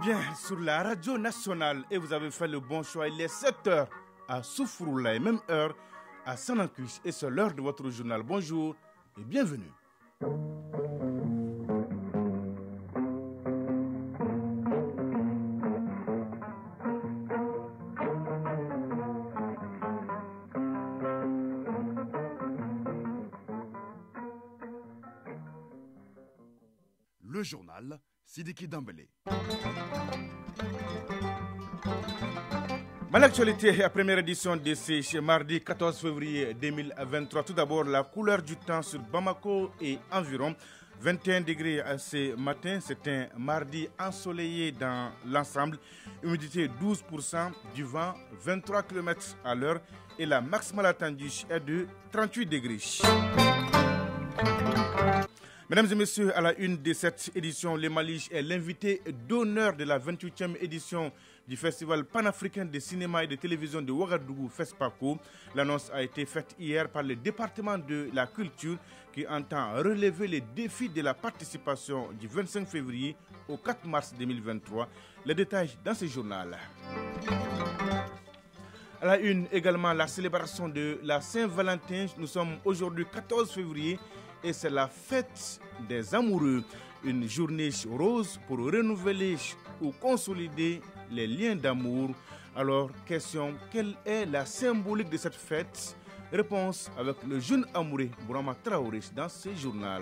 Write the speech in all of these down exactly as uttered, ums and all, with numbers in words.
bien sur la radio nationale et vous avez fait le bon choix. Il est sept heures à Soufroula et même heure à Sanankush et c'est l'heure de votre journal. Bonjour et bienvenue. Le journal Sidiki Dambélé. Dans l'actualité, la première édition de ce mardi quatorze février deux mille vingt-trois. Tout d'abord, la couleur du temps sur Bamako et environ. vingt et un degrés ce matin, c'est un mardi ensoleillé dans l'ensemble. Humidité douze pour cent, du vent vingt-trois kilomètres à l'heure et la maximale attendue est de trente-huit degrés. Mesdames et messieurs, à la une de cette édition, le Mali est l'invité d'honneur de la vingt-huitième édition du Festival panafricain de cinéma et de télévision de Ouagadougou, FESPACO. L'annonce a été faite hier par le département de la culture qui entend relever les défis de la participation du vingt-cinq février au quatre mars deux mille vingt-trois. Les détails dans ce journal. À la une également, la célébration de la Saint-Valentin. Nous sommes aujourd'hui quatorze février. Et c'est la fête des amoureux, une journée rose pour renouveler ou consolider les liens d'amour. Alors, question, quelle est la symbolique de cette fête? Réponse avec le jeune amoureux Bourama Traoré dans ce journal.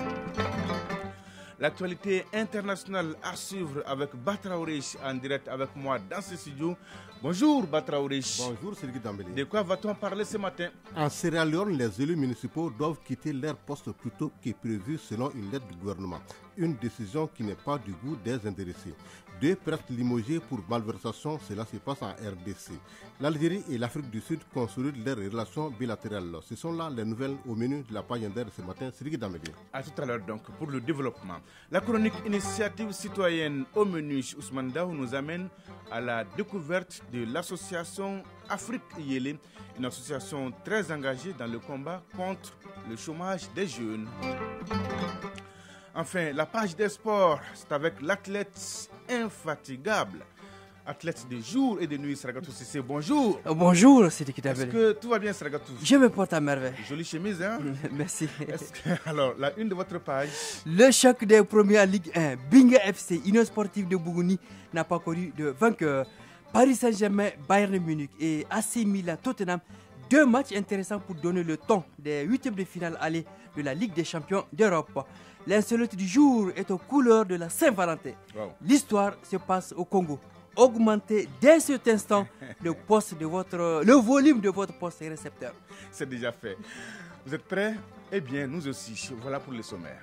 L'actualité internationale à suivre avec Batraoré en direct avec moi dans ce studio. Bonjour Batraoré. Bonjour Sylvie Dambélé. De quoi va-t-on parler ce matin? En Sierra Leone, les élus municipaux doivent quitter leur poste plus tôt que prévu selon une lettre du gouvernement. Une décision qui n'est pas du goût des intéressés. Deux prêtres limogés pour malversation, cela se passe en R D C. L'Algérie et l'Afrique du Sud consolident leurs relations bilatérales. Ce sont là les nouvelles au menu de la page Inter ce matin. Sylvie Dambélé. À tout à l'heure donc pour le développement. La chronique initiative citoyenne au menu Ousmane Daou nous amène à la découverte de l'association Afrique Yélé, une association très engagée dans le combat contre le chômage des jeunes. Enfin, la page des sports, c'est avec l'athlète infatigable, athlète de jour et de nuit, Saragatou Sissé. Bonjour. Bonjour, Sidiki Dambélé. Est-ce que tout va bien, Saragatou? Je me porte à merveille. Jolie chemise, hein? Merci. Que, alors, la une de votre page. Le choc des premiers en Ligue un. Binga F C, Union Sportive de Bougouni, n'a pas connu de vainqueur. Paris Saint-Germain, Bayern Munich et A C Milan, Tottenham. Deux matchs intéressants pour donner le ton des huitièmes de finale aller de la Ligue des champions d'Europe. L'insolite du jour est aux couleurs de la Saint-Valentin. Wow. L'histoire se passe au Congo. Augmentez dès cet instant le, poste de votre, le volume de votre poste récepteur. C'est déjà fait. Vous êtes prêts? Eh bien, nous aussi. Voilà pour le sommaire.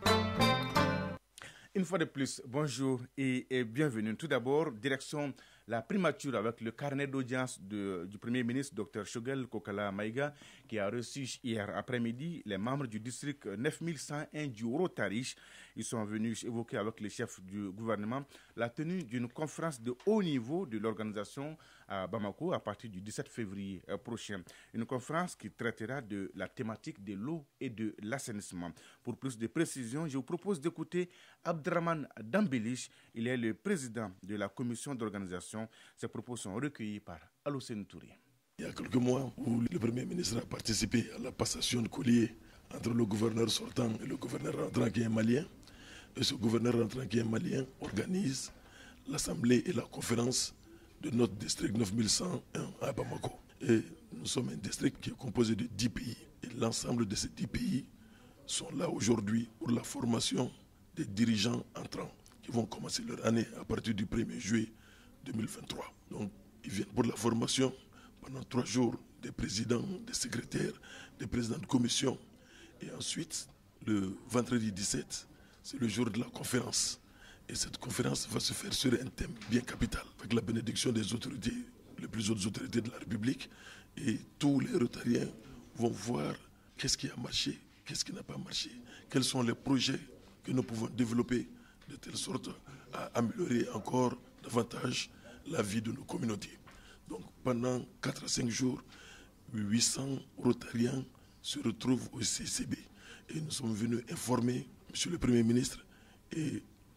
Une fois de plus, bonjour et, et bienvenue. Tout d'abord, direction la primature avec le carnet d'audience du Premier ministre, Dr Shogel Kokala Maïga, qui a reçu hier après-midi les membres du district neuf mille cent un du Rotariche. Ils sont venus évoquer avec les chefs du gouvernement la tenue d'une conférence de haut niveau de l'organisation à Bamako à partir du dix-sept février prochain. Une conférence qui traitera de la thématique de l'eau et de l'assainissement. Pour plus de précisions, je vous propose d'écouter Abdraman Dambelich. Il est le président de la commission d'organisation. Ces propos sont recueillis par Alocène Touré. Il y a quelques mois où le Premier ministre a participé à la passation de collier entre le gouverneur sortant et le gouverneur rentrant qui est malien. Et ce gouverneur rentrant qui est malien organise l'assemblée et la conférence de notre district neuf mille cent un à Bamako. Et nous sommes un district qui est composé de dix pays. Et l'ensemble de ces dix pays sont là aujourd'hui pour la formation des dirigeants entrants qui vont commencer leur année à partir du premier juillet deux mille vingt-trois. Donc, ils viennent pour la formation pendant trois jours des présidents, des secrétaires, des présidents de commission. Et ensuite, le vendredi dix-sept, c'est le jour de la conférence. Et cette conférence va se faire sur un thème bien capital, avec la bénédiction des autorités, les plus hautes autorités de la République. Et tous les Rotariens vont voir qu'est-ce qui a marché, qu'est-ce qui n'a pas marché, quels sont les projets que nous pouvons développer de telle sorte à améliorer encore davantage la vie de nos communautés. Donc pendant quatre à cinq jours, huit cents Rotariens se retrouvent au C C B. Et nous sommes venus informer M. le Premier ministre et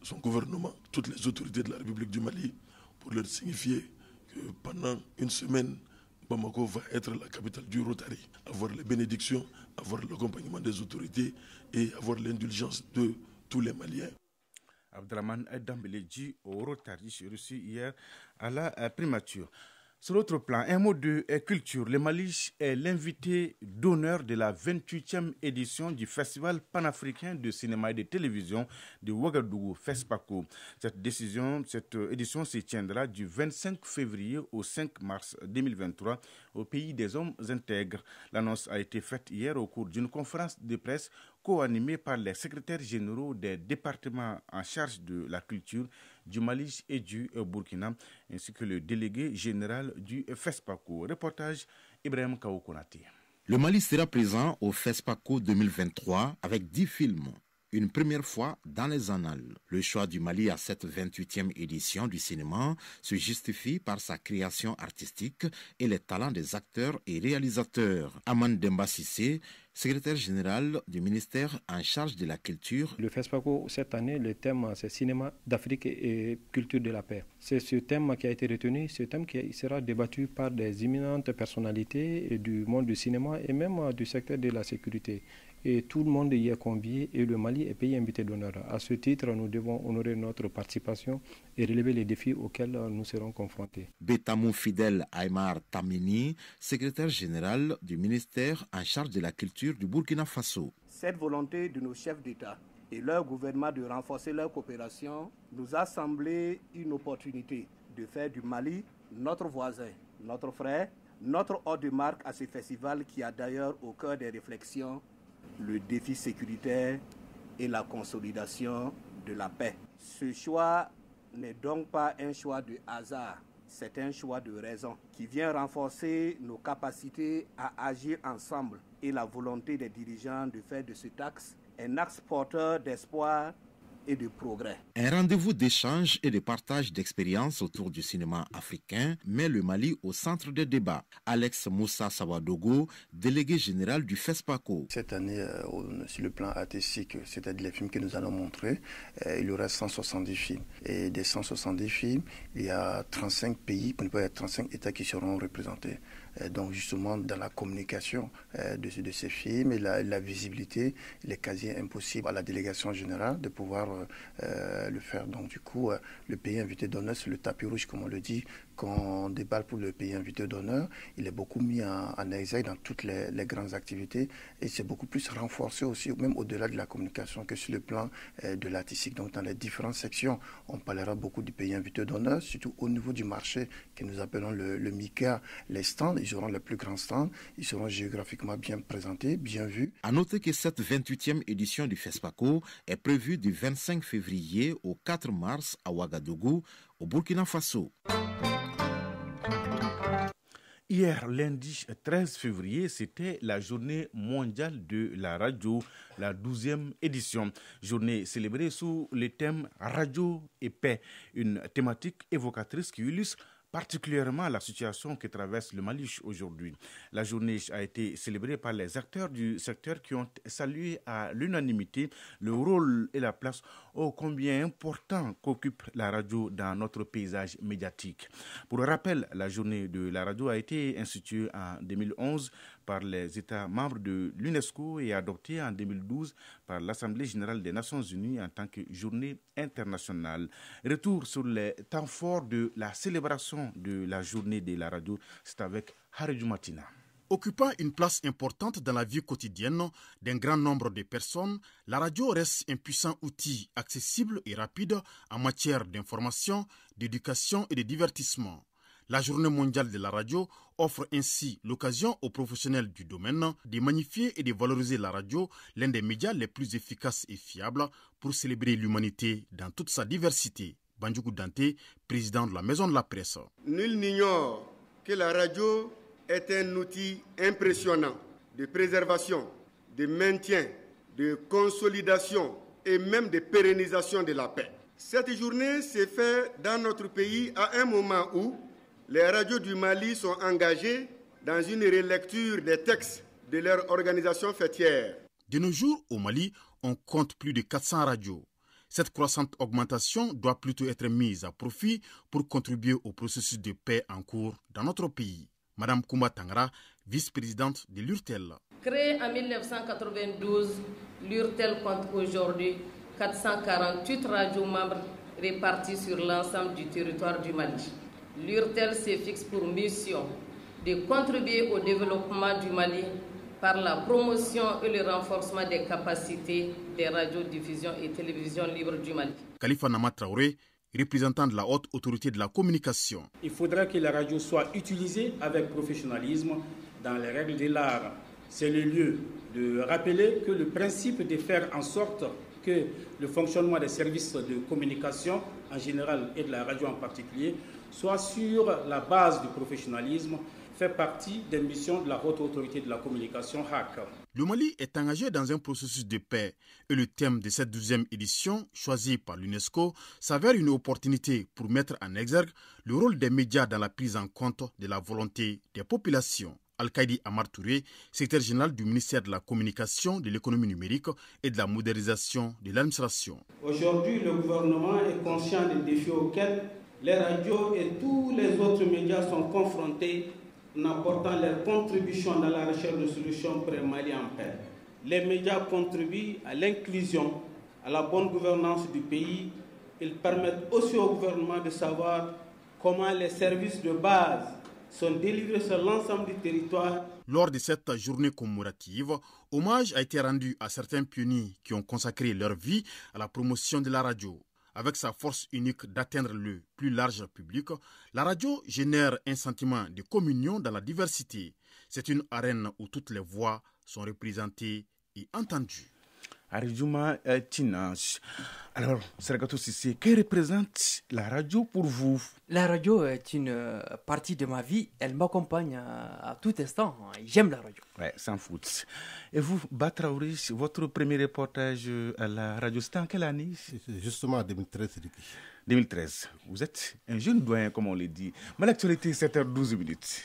son gouvernement, toutes les autorités de la République du Mali, pour leur signifier que pendant une semaine, Bamako va être la capitale du Rotary, avoir les bénédictions, avoir l'accompagnement des autorités et avoir l'indulgence de tous les Maliens. Abdraman Dambeleji au Rotary, reçu hier à la primature. Sur l'autre plan, un mot de culture. Le Mali est l'invité d'honneur de la vingt-huitième édition du Festival panafricain de cinéma et de télévision de Ouagadougou, FESPACO. Cette décision, cette édition se tiendra du vingt-cinq février au cinq mars deux mille vingt-trois au pays des hommes intègres. L'annonce a été faite hier au cours d'une conférence de presse co-animée par les secrétaires généraux des départements en charge de la culture du Mali et du Burkina, ainsi que le délégué général du FESPACO. Reportage Ibrahim Kaoukonati. Le Mali sera présent au FESPACO deux mille vingt-trois avec dix films. Une première fois dans les annales. Le choix du Mali à cette vingt-huitième édition du cinéma se justifie par sa création artistique et les talents des acteurs et réalisateurs. Aman Demba Sissé, secrétaire général du ministère en charge de la culture. Le FESPACO, cette année, le thème, c'est cinéma d'Afrique et culture de la paix. C'est ce thème qui a été retenu, ce thème qui sera débattu par des éminentes personnalités du monde du cinéma et même du secteur de la sécurité. Et tout le monde y est convié et le Mali est pays invité d'honneur. À ce titre, nous devons honorer notre participation et relever les défis auxquels nous serons confrontés. Betamou Fidel Aymar Tamini, secrétaire général du ministère en charge de la culture du Burkina Faso. Cette volonté de nos chefs d'État et leur gouvernement de renforcer leur coopération nous a semblé une opportunité de faire du Mali notre voisin, notre frère, notre hôte de marque à ce festival qui a d'ailleurs au cœur des réflexions le défi sécuritaire et la consolidation de la paix. Ce choix n'est donc pas un choix de hasard, c'est un choix de raison qui vient renforcer nos capacités à agir ensemble et la volonté des dirigeants de faire de cet axe un axe porteur d'espoir et de progrès. Un rendez-vous d'échange et de partage d'expériences autour du cinéma africain met le Mali au centre des débats. Alex Moussa Sawadogo, délégué général du FESPACO. Cette année, euh, sur le plan artistique, c'est-à-dire les films que nous allons montrer, euh, il y aura cent soixante-dix films. Et des cent soixante-dix films, il y a trente-cinq pays, pour ne pas dire trente-cinq États qui seront représentés. Euh, donc justement, dans la communication euh, de, de ces films et la, la visibilité, il est quasi impossible à la délégation générale de pouvoir Euh, le faire. Donc du coup, euh, le pays invité d'honneur, c'est le tapis rouge, comme on le dit. Quand on déballe pour le pays invité d'honneur, il est beaucoup mis en, en exergue dans toutes les, les grandes activités et c'est beaucoup plus renforcé aussi, même au-delà de la communication, que sur le plan euh, de l'artistique. Donc dans les différentes sections, on parlera beaucoup du pays invité d'honneur, surtout au niveau du marché que nous appelons le, le MICA. Les stands, ils auront les plus grands stands, ils seront géographiquement bien présentés, bien vus. À noter que cette vingt-huitième édition du FESPACO est prévue du vingt-cinq février au quatre mars à Ouagadougou, au Burkina Faso. Hier, lundi treize février, c'était la journée mondiale de la radio, la douzième édition. Journée célébrée sous le thème Radio et paix, une thématique évocatrice qui illustre particulièrement la situation que traverse le Mali aujourd'hui. La journée a été célébrée par les acteurs du secteur qui ont salué à l'unanimité le rôle et la place ô combien important qu'occupe la radio dans notre paysage médiatique. Pour rappel, la journée de la radio a été instituée en deux mille onze par les États membres de l'UNESCO et adoptée en deux mille douze par l'Assemblée générale des Nations unies en tant que journée internationale. Retour sur les temps forts de la célébration de la journée de la radio, c'est avec Haridou Matina. Occupant une place importante dans la vie quotidienne d'un grand nombre de personnes, la radio reste un puissant outil accessible et rapide en matière d'information, d'éducation et de divertissement. La Journée mondiale de la radio offre ainsi l'occasion aux professionnels du domaine de magnifier et de valoriser la radio, l'un des médias les plus efficaces et fiables pour célébrer l'humanité dans toute sa diversité. Bandjougou Dante, président de la Maison de la Presse. Nul n'ignore que la radio est un outil impressionnant de préservation, de maintien, de consolidation et même de pérennisation de la paix. Cette journée s'est faite dans notre pays à un moment où les radios du Mali sont engagées dans une relecture des textes de leur organisation fêtière. De nos jours, au Mali, on compte plus de quatre cents radios. Cette croissante augmentation doit plutôt être mise à profit pour contribuer au processus de paix en cours dans notre pays. Madame Koumba Tangara, vice-présidente de l'U R T E L. Créée en mille neuf cent quatre-vingt-douze, l'U R T E L compte aujourd'hui quatre cent quarante-huit radios membres répartis sur l'ensemble du territoire du Mali. L'U R T E L se fixe pour mission de contribuer au développement du Mali par la promotion et le renforcement des capacités des radiodiffusions et télévisions libres du Mali. Khalifa Nama Traoré, représentant de la haute autorité de la communication. Il faudra que la radio soit utilisée avec professionnalisme dans les règles de l'art. C'est le lieu de rappeler que le principe de faire en sorte que le fonctionnement des services de communication en général et de la radio en particulier soit sur la base du professionnalisme fait partie des missions de la haute autorité de la communication H A C. Le Mali est engagé dans un processus de paix et le thème de cette douzième édition, choisi par l'UNESCO, s'avère une opportunité pour mettre en exergue le rôle des médias dans la prise en compte de la volonté des populations. Al-Kaïdi Amar Touré, secrétaire général du ministère de la Communication, de l'économie numérique et de la modernisation de l'administration. Aujourd'hui, le gouvernement est conscient des défis auxquels les radios et tous les autres médias sont confrontés en apportant leur contribution dans la recherche de solutions pour un Mali en paix. Les médias contribuent à l'inclusion, à la bonne gouvernance du pays. Ils permettent aussi au gouvernement de savoir comment les services de base sont délivrés sur l'ensemble du territoire. Lors de cette journée commémorative, hommage a été rendu à certains pionniers qui ont consacré leur vie à la promotion de la radio. Avec sa force unique d'atteindre le plus large public, la radio génère un sentiment de communion dans la diversité. C'est une arène où toutes les voix sont représentées et entendues. Aridjouma Tinanche. Alors, Sergato Sissé, que représente la radio pour vous? La radio est une partie de ma vie. Elle m'accompagne à, à tout instant. J'aime la radio. Ouais, sans foot. Et vous, Batraouri, votre premier reportage à la radio, c'était en quelle année? C'est justement en deux mille treize. deux mille treize. Vous êtes un jeune doyen, comme on le dit. Mais l'actualité, sept heures douze minutes.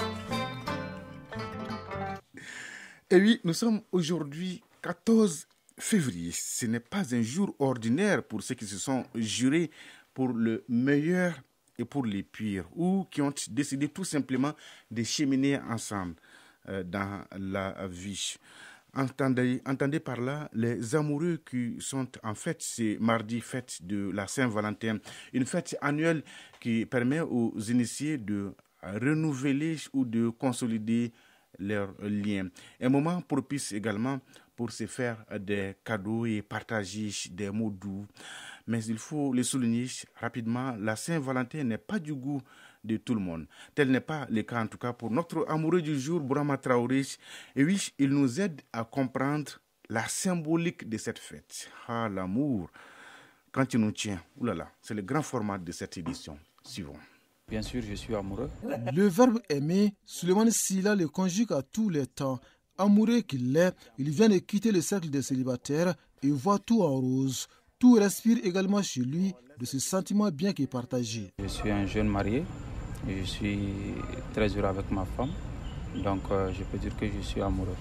Et oui, nous sommes aujourd'hui quatorze février. Ce n'est pas un jour ordinaire pour ceux qui se sont jurés pour le meilleur et pour les pires, ou qui ont décidé tout simplement de cheminer ensemble euh, dans la vie. Entendez, entendez par là les amoureux qui sont en fête, c'est mardi, fête de la Saint-Valentin, une fête annuelle qui permet aux initiés de renouveler ou de consolider leurs liens. Un moment propice également pour se faire des cadeaux et partager des mots doux. Mais il faut le souligner rapidement, la Saint-Valentin n'est pas du goût de tout le monde. Tel n'est pas le cas en tout cas pour notre amoureux du jour, Bourama Traoré. Et oui, il nous aide à comprendre la symbolique de cette fête. Ah, l'amour, quand il nous tient, oulala, c'est le grand format de cette édition. Suivons. Bien sûr, je suis amoureux. Le verbe aimer, Souleymane Sylla le conjugue à tous les temps. Amoureux qu'il est, il vient de quitter le cercle des célibataires et voit tout en rose. Tout respire également chez lui de ce sentiment bien qu'il partagé. Je suis un jeune marié et je suis très heureux avec ma femme. Donc euh, je peux dire que je suis amoureux.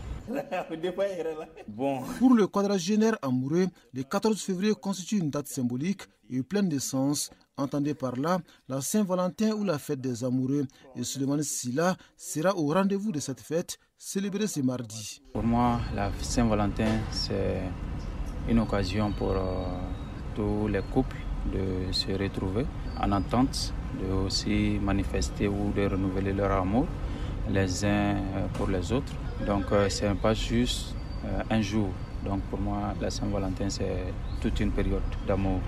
Bon. Pour le quadragénaire amoureux, le quatorze février constitue une date symbolique et pleine de sens. Entendez par là la Saint-Valentin ou la fête des amoureux. Et Souleymane Sylla sera au rendez-vous de cette fête, célébrée ce mardi. Pour moi, la Saint-Valentin, c'est une occasion pour euh, tous les couples de se retrouver en entente, de aussi manifester ou de renouveler leur amour les uns pour les autres. Donc euh, ce n'est pas juste euh, un jour. Donc pour moi, la Saint-Valentin, c'est toute une période d'amour.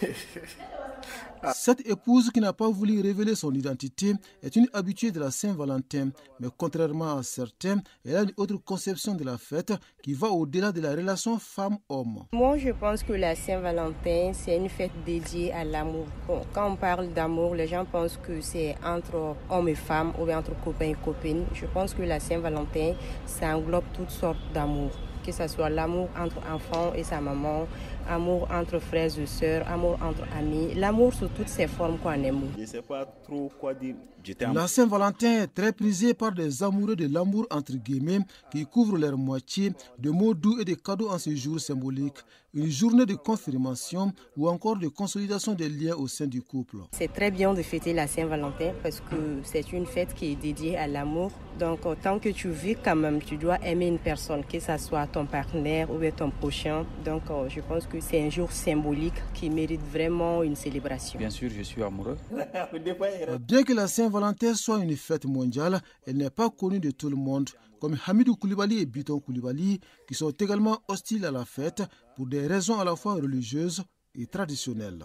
Cette épouse qui n'a pas voulu révéler son identité est une habituée de la Saint-Valentin. Mais contrairement à certains, elle a une autre conception de la fête qui va au-delà de la relation femme-homme. Moi, je pense que la Saint-Valentin, c'est une fête dédiée à l'amour. Bon, quand on parle d'amour, les gens pensent que c'est entre hommes et femmes ou entre copains et copines. Je pense que la Saint-Valentin, ça englobe toutes sortes d'amour. Que ce soit l'amour entre enfants et sa maman, amour entre frères et sœurs, amour entre amis, l'amour sous toutes ses formes qu'on aime. Je ne sais pas trop quoi dire. La Saint-Valentin est très prisée par des amoureux de l'amour entre guillemets qui couvrent leur moitié de mots doux et de cadeaux en ce jour symbolique. Une journée de confirmation ou encore de consolidation des liens au sein du couple. C'est très bien de fêter la Saint-Valentin parce que c'est une fête qui est dédiée à l'amour. Donc tant que tu vis quand même, tu dois aimer une personne, que ce soit ton partenaire ou ton prochain. Donc je pense que c'est un jour symbolique qui mérite vraiment une célébration. Bien sûr, je suis amoureux. Bien que la Saint-Valentin soit une fête mondiale, elle n'est pas connue de tout le monde, comme Hamidou Koulibaly et Biton Koulibaly, qui sont également hostiles à la fête pour des raisons à la fois religieuses et traditionnelles.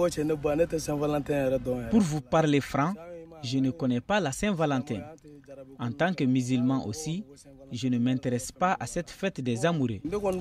Pour vous parler franc, je ne connais pas la Saint-Valentin. En tant que musulman aussi, je ne m'intéresse pas à cette fête des amoureux.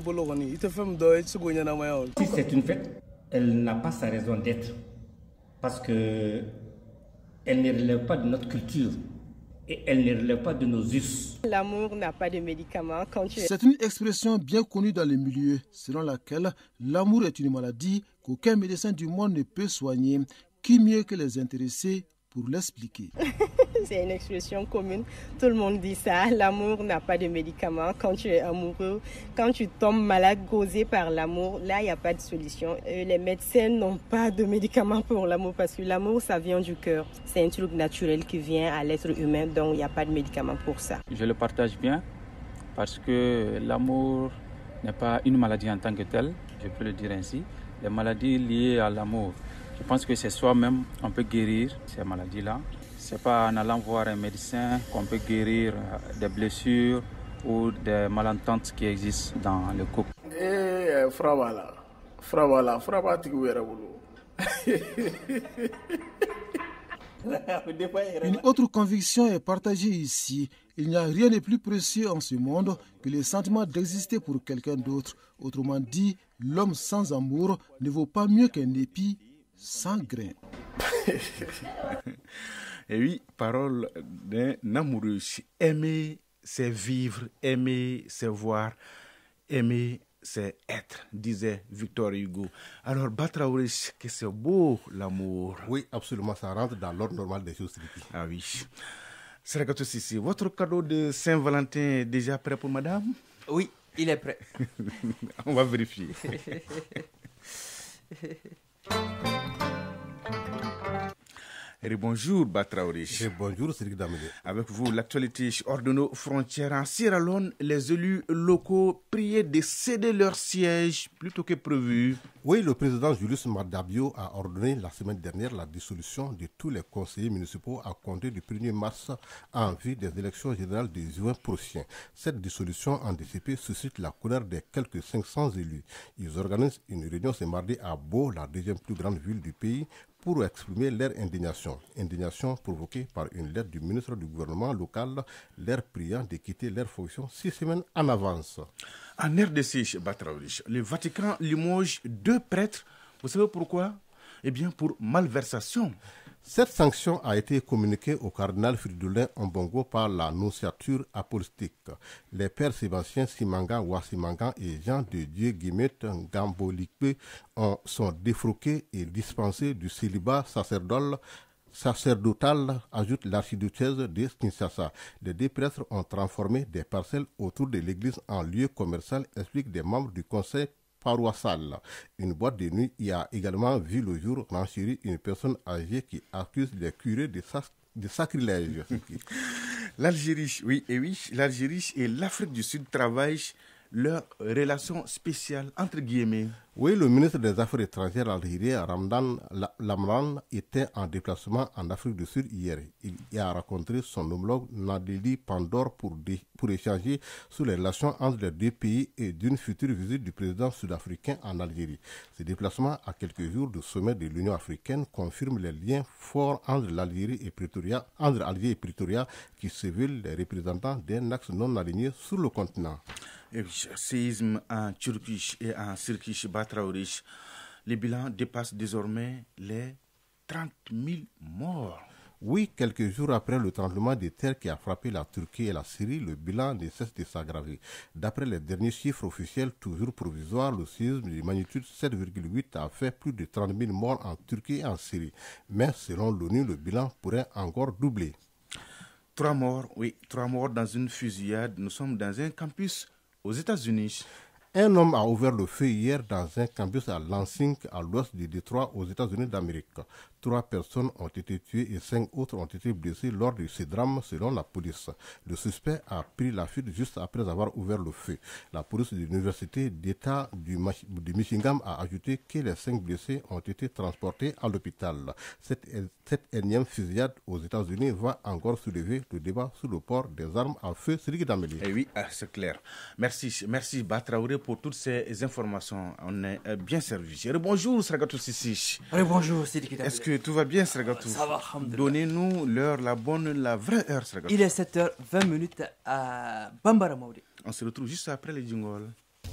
Si c'est une fête, elle n'a pas sa raison d'être. Parce que elle ne relève pas de notre culture et elle ne relève pas de nos us. L'amour n'a pas de médicament. Quand tu... C'est une expression bien connue dans les milieux, selon laquelle l'amour est une maladie qu'aucun médecin du monde ne peut soigner. Qui mieux que les intéressés pour l'expliquer? C'est une expression commune, tout le monde dit ça. L'amour n'a pas de médicament. Quand tu es amoureux, quand tu tombes malade causé par l'amour, là il n'y a pas de solution. Les médecins n'ont pas de médicament pour l'amour parce que l'amour ça vient du cœur. C'est un truc naturel qui vient à l'être humain, donc il n'y a pas de médicament pour ça. Je le partage bien parce que l'amour n'est pas une maladie en tant que telle, je peux le dire ainsi. Les maladies liées à l'amour, je pense que c'est soi-même qu'on peut guérir ces maladies-là. Ce n'est pas en allant voir un médecin qu'on peut guérir des blessures ou des malententes qui existent dans le couple. Eh, frabala, frabala, frabati guerabulu. Une autre conviction est partagée ici. Il n'y a rien de plus précieux en ce monde que le sentiment d'exister pour quelqu'un d'autre. Autrement dit, l'homme sans amour ne vaut pas mieux qu'un épi sans grain. Et oui, parole d'un amoureux. Aimer, c'est vivre. Aimer, c'est voir. Aimer, c'est être, disait Victor Hugo. Alors, Batraouré, que c'est beau l'amour. Oui, absolument, ça rentre dans l'ordre normal des choses. Ah oui. Seragato Sissi, votre cadeau de Saint-Valentin est déjà prêt pour madame? Oui, il est prêt. On va vérifier. Et bonjour Batraouré. Et bonjour Cédric Damé. Avec vous, l'actualité hors de nos frontières. En Sierra Leone, les élus locaux priaient de céder leur siège plutôt que prévu. Oui, le président Julius Madabio a ordonné la semaine dernière la dissolution de tous les conseillers municipaux à compter du premier mars en vue des élections générales de juin prochain. Cette dissolution anticipée suscite la colère des quelques cinq cents élus. Ils organisent une réunion ce mardi à Bo, la deuxième plus grande ville du pays, pour exprimer leur indignation. Indignation provoquée par une lettre du ministre du gouvernement local, leur priant de quitter leurs fonctions six semaines en avance. En R D C, Batraouré, le Vatican limoge deux prêtres. Vous savez pourquoi? Eh bien, pour malversation. Cette sanction a été communiquée au cardinal Fridolin Ambongo par la nonciature apostolique. Les pères Sébastien Simanga Wasimanga et Jean de Dieu Guimet Gambolikpe sont défroqués et dispensés du célibat sacerdotal, sacerdotal, ajoute l'archidiocèse de Kinshasa. Les deux prêtres ont transformé des parcelles autour de l'église en lieu commercial, expliquent des membres du conseil paroissiale. Une boîte de nuit y a également vu le jour renchérir une personne âgée qui accuse les curés de, sac de sacrilège. L'Algérie, oui, et oui, l'Algérie et l'Afrique du Sud travaillent leur relation spéciale, entre guillemets. Oui, le ministre des Affaires étrangères algérien Ramdan Lamran était en déplacement en Afrique du Sud hier. Il a rencontré son homologue Nadeli Pandor pour, pour échanger sur les relations entre les deux pays et d'une future visite du président sud-africain en Algérie. Ce déplacement à quelques jours du sommet de l'Union africaine confirme les liens forts entre l'Algérie et Pretoria, entre Alger et Pretoria, qui se veulent les représentants d'un axe non aligné sur le continent. Et séisme en Turquie et en Turquie, Batraouré, les bilans dépassent désormais les trente mille morts. Oui, quelques jours après le tremblement de terre qui a frappé la Turquie et la Syrie, le bilan ne cesse de s'aggraver. D'après les derniers chiffres officiels, toujours provisoires, le séisme de magnitude sept virgule huit a fait plus de trente mille morts en Turquie et en Syrie. Mais selon l'ONU, le bilan pourrait encore doubler. Trois morts, oui, trois morts dans une fusillade. Nous sommes dans un campus aux États-Unis. Un homme a ouvert le feu hier dans un campus à Lansing, à l'ouest du Détroit, aux États-Unis d'Amérique. Trois personnes ont été tuées et cinq autres ont été blessées lors de ce drame, selon la police. Le suspect a pris la fuite juste après avoir ouvert le feu. La police de l'Université d'État du, du Michigan a ajouté que les cinq blessés ont été transportés à l'hôpital. Cette, cette énième fusillade aux États-Unis va encore soulever le débat sur le port des armes à feu. Sidi Dambélé. Eh oui, c'est clair. Merci, merci Batraouré pour toutes ces informations. On est bien servi. Bonjour Sragatou Sissi. Bonjour Sidi Dambélé. Est-ce que tout va bien, Sragatou? Ça va, alhamdoulilah. Donnez-nous l'heure, la bonne, la vraie heure, Sragatou. Il est sept heures vingt minutes à Bambara Maoudi. On se retrouve juste après les jingles.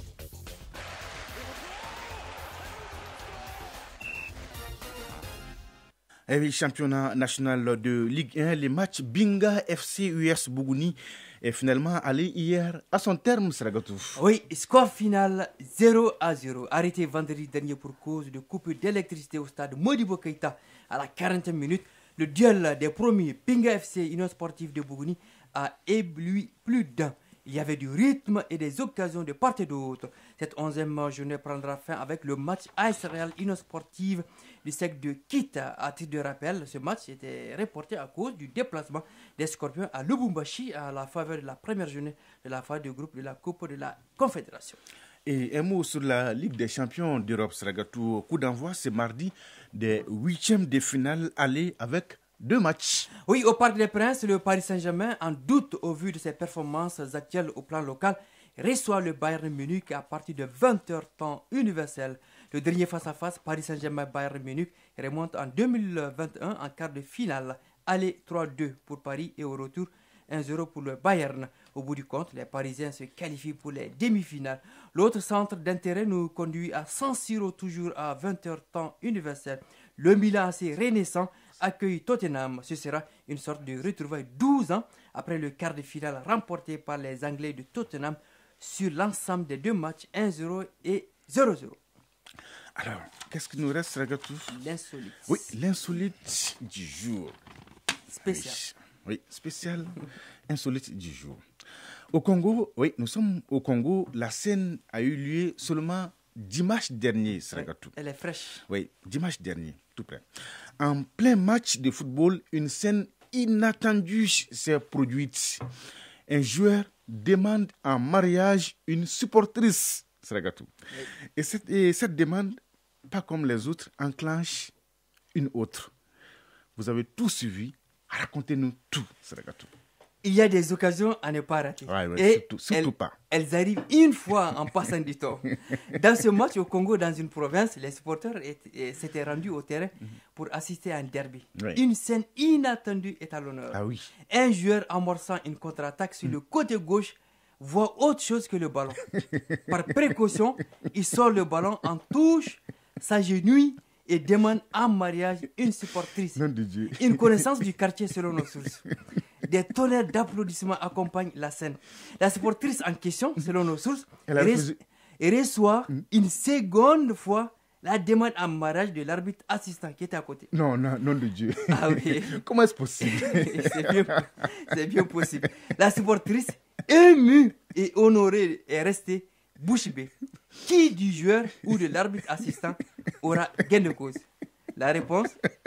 Et oui, championnat national de Ligue un, les matchs Binga F C U S Bougouni est finalement allé hier à son terme, Sragatou. Oui, score final zéro à zéro. Arrêté vendredi dernier pour cause de coupure d'électricité au stade Modibo Keïta à la quarantième minute. Le duel des premiers Binga F C Union Sportive de Bougouni a ébloui plus d'un. Il y avait du rythme et des occasions de part et d'autre. Cette onzième journée prendra fin avec le match A S Real Union Sportive du secteur de Kita. À titre de rappel, ce match était reporté à cause du déplacement des Scorpions à Lubumbashi à la faveur de la première journée de la phase de groupe de la Coupe de la Confédération. Et un mot sur la Ligue des champions d'Europe, Sragatou. Coup d'envoi, c'est mardi des huitièmes de finale aller avec deux matchs. Oui, au Parc des Princes, le Paris Saint-Germain, en doute au vu de ses performances actuelles au plan local, reçoit le Bayern Munich à partir de vingt heures temps universel. Le dernier face-à-face, Paris Saint-Germain-Bayern Munich, remonte en deux mille vingt et un en quart de finale. Aller trois deux pour Paris et au retour un zéro pour le Bayern. Au bout du compte, les Parisiens se qualifient pour les demi-finales. L'autre centre d'intérêt nous conduit à San Siro, toujours à vingt heures temps universel. Le Milan assez renaissant accueille Tottenham. Ce sera une sorte de retrouvaille douze ans après le quart de finale remporté par les Anglais de Tottenham sur l'ensemble des deux matchs un zéro et zéro zéro. Alors, qu'est-ce qui nous reste, Ragatou? L'insolite. Oui, l'insolite du jour. Spécial. Oui, oui, spécial, insolite du jour. Au Congo, oui, nous sommes au Congo. La scène a eu lieu seulement dimanche dernier, Sragatou. Elle est fraîche. Oui, dimanche dernier, tout près. En plein match de football, une scène inattendue s'est produite. Un joueur demande en mariage une supportrice, Sragatou. Oui. Et, cette, et cette demande, pas comme les autres, enclenche une autre. Vous avez tout suivi. Racontez-nous tout, Sragatou. Il y a des occasions à ne pas rater. Ouais, ouais, et surtout, surtout elles, pas. Elles arrivent une fois en passant du temps. Dans ce match au Congo, dans une province, les supporters s'étaient rendus au terrain pour assister à un derby. Ouais. Une scène inattendue est à l'honneur. Ah oui. Un joueur amorçant une contre-attaque sur mm. le côté gauche voit autre chose que le ballon. Par précaution, il sort le ballon en touche, s'agenouille et demande en mariage une supportrice. Non de Dieu. Une connaissance du quartier selon nos sources. Des tonnerres d'applaudissements accompagnent la scène. La supportrice en question, selon nos sources, reçoit, reçoit mmh. une seconde fois la demande en mariage de l'arbitre assistant qui était à côté. Non, non, non de Dieu. Ah oui. Comment est-ce possible? c'est, bien, c'est bien possible. La supportrice, émue et honorée, est restée bouche bée. Qui du joueur ou de l'arbitre assistant aura gain de cause? La réponse,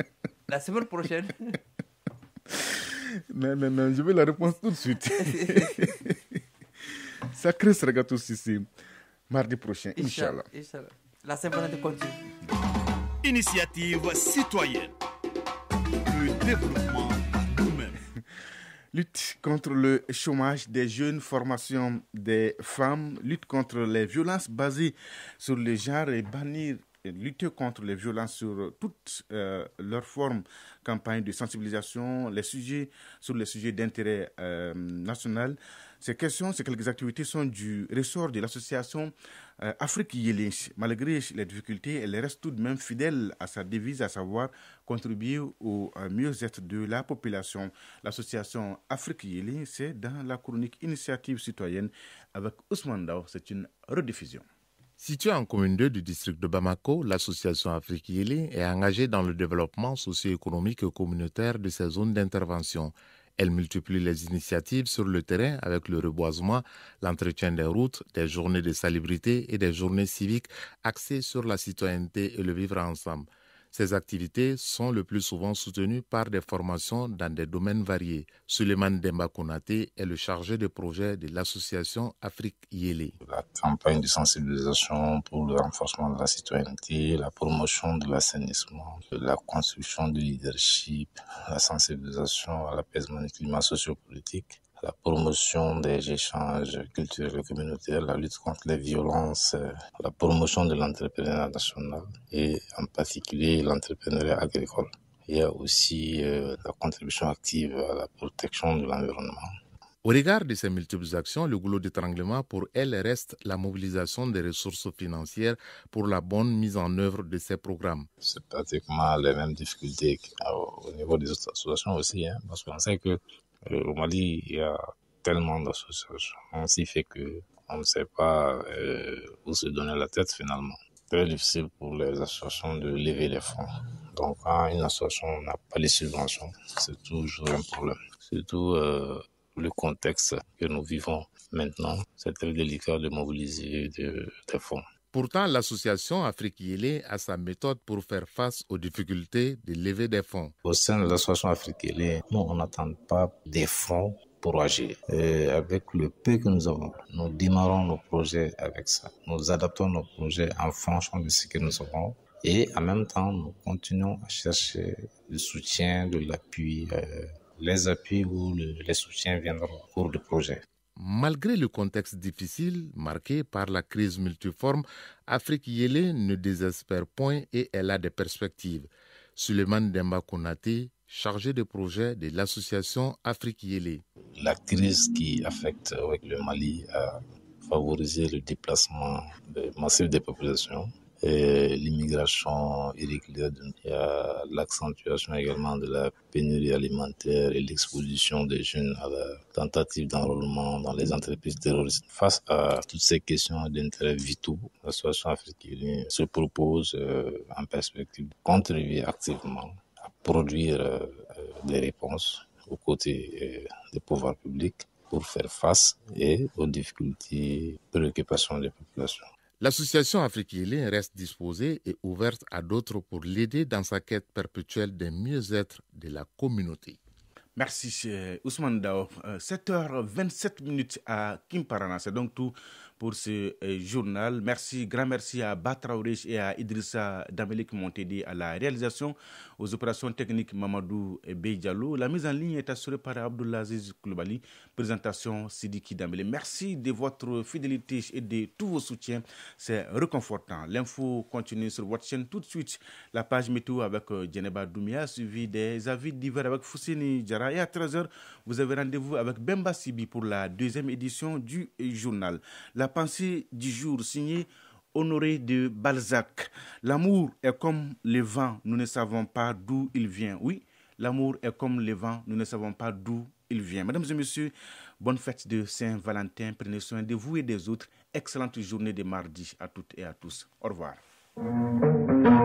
la semaine prochaine. Non, non, non, je veux la réponse tout de suite. Sacré Sragatou Sissi. Mardi prochain, Inch'Allah. Inch'Allah. La Saint-Valentin continue. Initiative citoyenne. Le développement nous-mêmes. Lutte contre le chômage des jeunes, formation des femmes, lutte contre les violences basées sur le genre et bannir lutter contre les violences sur toutes euh, leurs formes, campagne de sensibilisation, les sujets sur les sujets d'intérêt euh, national. Ces questions, ces quelques activités sont du ressort de l'association euh, Afrique Yélé. Malgré les difficultés, elle reste tout de même fidèle à sa devise, à savoir contribuer au euh, mieux-être de la population. L'association Afrique Yélé, c'est dans la chronique Initiative citoyenne avec Ousmane Dao. C'est une rediffusion. Située en commune deux du district de Bamako, l'association Afrique Yélé est engagée dans le développement socio-économique et communautaire de ses zones d'intervention. Elle multiplie les initiatives sur le terrain avec le reboisement, l'entretien des routes, des journées de salubrité et des journées civiques axées sur la citoyenneté et le vivre ensemble. Ces activités sont le plus souvent soutenues par des formations dans des domaines variés. Suleiman Demba Konaté est le chargé de projet de l'association Afrique Yélé. La campagne de sensibilisation pour le renforcement de la citoyenneté, la promotion de l'assainissement, la construction du leadership, la sensibilisation à l'apaisement du climat sociopolitique, la promotion des échanges culturels et communautaires, la lutte contre les violences, la promotion de l'entrepreneuriat national et en particulier l'entrepreneuriat agricole. Il y a aussi euh, la contribution active à la protection de l'environnement. Au regard de ces multiples actions, le goulot d'étranglement pour elle reste la mobilisation des ressources financières pour la bonne mise en œuvre de ces programmes. C'est pratiquement les mêmes difficultés au niveau des autres associations aussi, hein, parce qu'on sait que au Mali, il y a tellement d'associations, ce qui fait qu'on ne sait pas euh, où se donner la tête finalement. C'est très difficile pour les associations de lever les fonds. Donc quand une association n'a pas les subventions, c'est toujours un problème. Surtout euh, le contexte que nous vivons maintenant, c'est très délicat de mobiliser de, des fonds. Pourtant, l'association Afrique Yélé a sa méthode pour faire face aux difficultés de lever des fonds. Au sein de l'association Afrique Yélé, nous, on n'attend pas des fonds pour agir. Et avec le peu que nous avons, nous démarrons nos projets avec ça. Nous adaptons nos projets en fonction de ce que nous avons. Et en même temps, nous continuons à chercher le soutien, de l'appui, euh, les appuis ou le, les soutiens viendront au cours du projet. Malgré le contexte difficile marqué par la crise multiforme, Afrique Yélé ne désespère point et elle a des perspectives. Suleiman Demba Konaté, chargé de projet de l'association Afrique Yélé. La crise qui affecte avec le Mali a favorisé le déplacement massif des populations et l'immigration irrégulière. Il y a l'accentuation également de la pénurie alimentaire et l'exposition des jeunes à la tentative d'enrôlement dans les entreprises terroristes. Face à toutes ces questions d'intérêt vitaux, l'association africaine se propose euh, en perspective de contribuer activement à produire euh, des réponses aux côtés euh, des pouvoirs publics pour faire face et aux difficultés, préoccupations des populations. L'association Afrique Yélé reste disposée et ouverte à d'autres pour l'aider dans sa quête perpétuelle d'un mieux-être de la communauté. Merci Ousmane Dao. sept heures vingt-sept minutes à Kimparana. C'est donc tout pour ce journal. Merci, grand merci à Batraouré et à Idrissa Dambélé qui m'ont aidé à la réalisation, aux opérations techniques Mamadou Beidjalo. La mise en ligne est assurée par Abdoulaziz Koulibaly. Présentation Sidiki Dambélé. Merci de votre fidélité et de tous vos soutiens. C'est réconfortant. L'info continue sur votre chaîne tout de suite. La page météo avec Djeneba Doumia, suivi des avis divers avec Fousseni Diarra. Et à treize heures, vous avez rendez-vous avec Bemba Sibi pour la deuxième édition du journal. La pensée du jour signée Honoré de Balzac. L'amour est comme le vent, nous ne savons pas d'où il vient. Oui, l'amour est comme le vent, nous ne savons pas d'où il vient. Mesdames et messieurs, bonne fête de Saint-Valentin. Prenez soin de vous et des autres. Excellente journée de mardi à toutes et à tous. Au revoir.